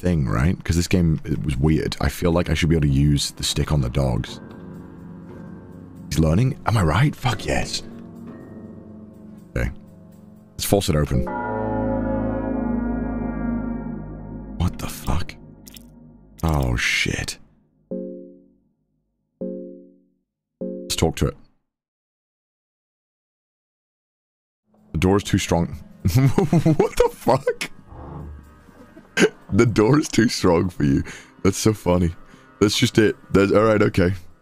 thing, right? Because this game, it was weird. I feel like I should be able to use the stick on the dogs. He's learning? Am I right? Fuck yes. Okay. Let's force it open. What the fuck? Oh, shit. Let's talk to it. The door is too strong. What the fuck? The door is too strong for you. That's so funny. That's just it. That's alright, okay.